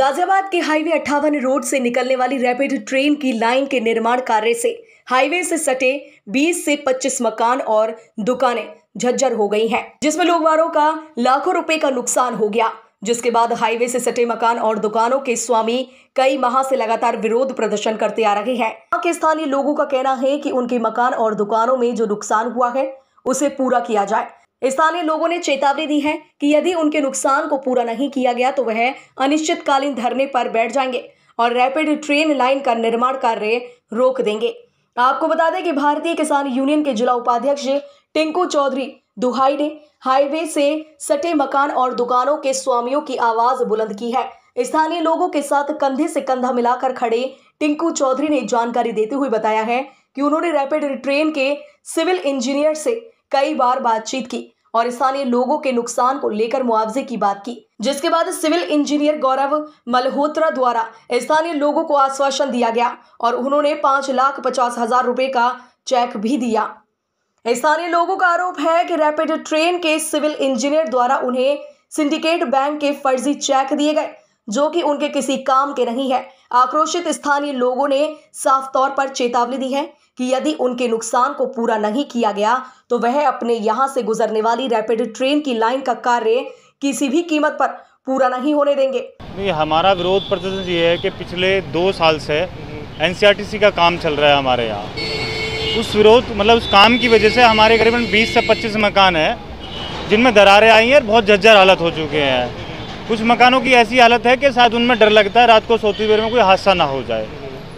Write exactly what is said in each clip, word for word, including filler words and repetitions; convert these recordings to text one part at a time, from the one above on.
गाजियाबाद के हाईवे अट्ठावन रोड से निकलने वाली रैपिड ट्रेन की लाइन के निर्माण कार्य से हाईवे से सटे बीस से पच्चीस मकान और दुकानें झज्जर हो गई हैं, जिसमें लोग वालों का लाखों रुपए का नुकसान हो गया। जिसके बाद हाईवे से सटे मकान और दुकानों के स्वामी कई माह से लगातार विरोध प्रदर्शन करते आ रहे हैं। यहाँ के स्थानीय लोगों का कहना है कि उनके मकान और दुकानों में जो नुकसान हुआ है उसे पूरा किया जाए। स्थानीय लोगों ने चेतावनी दी है कि यदि उनके नुकसान को पूरा नहीं किया गया तो वह अनिश्चितकालीन धरने पर बैठ जाएंगे और रैपिड ट्रेन लाइन का निर्माण कार्य रोक देंगे। आपको बता दें कि भारतीय किसान यूनियन के जिला उपाध्यक्ष टिंकू चौधरी दुहाई ने हाईवे से सटे मकान और दुकानों के स्वामियों की आवाज बुलंद की है। स्थानीय लोगों के साथ कंधे से कंधा मिलाकर खड़े टिंकू चौधरी ने जानकारी देते हुए बताया है कि उन्होंने रैपिड ट्रेन के सिविल इंजीनियर से कई बार बातचीत की और स्थानीय लोगों के नुकसान को लेकर मुआवजे की बात की, जिसके बाद सिविल इंजीनियर गौरव मल्होत्रा द्वारा स्थानीय लोगों को आश्वासन दिया गया और उन्होंने पांच लाख पचास हजार रुपए का चेक भी दिया। स्थानीय लोगों का आरोप है कि रैपिड ट्रेन के सिविल इंजीनियर द्वारा उन्हें सिंडिकेट बैंक के फर्जी चेक दिए गए, जो कि उनके किसी काम के नहीं है। आक्रोशित स्थानीय लोगों ने साफ तौर पर चेतावनी दी है कि यदि उनके नुकसान को पूरा नहीं किया गया तो वह अपने यहां से गुजरने वाली रैपिड ट्रेन की लाइन का कार्य किसी भी कीमत पर पूरा नहीं होने देंगे। नहीं, हमारा विरोध प्रदर्शन ये है कि पिछले दो साल से एनसीईआरटी का काम चल रहा है हमारे यहाँ। उस विरोध मतलब उस काम की वजह से हमारे करीबन बीस से पच्चीस मकान हैं जिनमें दरारें आई हैं और बहुत जर्जर हालत हो चुके हैं। कुछ मकानों की ऐसी हालत है कि शायद उनमें डर लगता है रात को सोती देर में कोई हादसा ना हो जाए।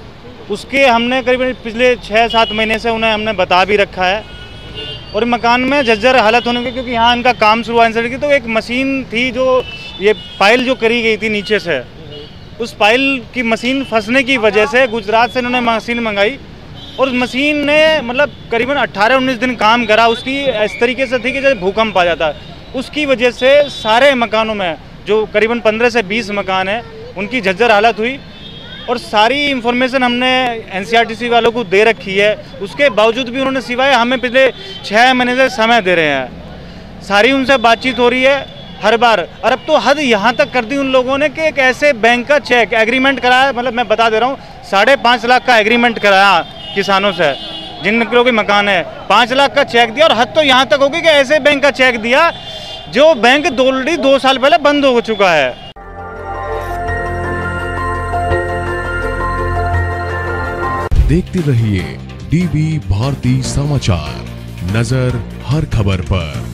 उसके हमने करीबन पिछले छः सात महीने से उन्हें हमने बता भी रखा है और मकान में जर्जर हालत होने के क्योंकि यहाँ इनका काम शुरू हुआ की तो एक मशीन थी जो ये पाइल जो करी गई थी नीचे से, उस पाइल की मशीन फंसने की वजह से गुजरात से इन्होंने मशीन मंगाई और उस मशीन ने मतलब करीबन अट्ठारह उन्नीस दिन काम करा। उसकी इस तरीके से थी कि जैसे भूकंप आ जाता है। उसकी वजह से सारे मकानों में जो करीबन पंद्रह से बीस मकान हैं उनकी जर्जर हालत हुई और सारी इन्फॉर्मेशन हमने एनसीईआरटी वालों को दे रखी है। उसके बावजूद भी उन्होंने सिवाय हमें पिछले छः महीने से समय दे रहे हैं। सारी उनसे बातचीत हो रही है हर बार। और अब तो हद यहाँ तक कर दी उन लोगों ने कि एक ऐसे बैंक का चेक एग्रीमेंट कराया, मतलब मैं बता दे रहा हूँ साढ़े पाँच लाख का एग्रीमेंट कराया किसानों से जिन लोगों के मकान है, पाँच लाख का चेक दिया। और हद तो यहाँ तक होगी कि ऐसे बैंक का चेक दिया जो बैंक ऑलरेडी दो साल पहले बंद हो चुका है। देखते रहिए डीबी भारती समाचार, नजर हर खबर पर।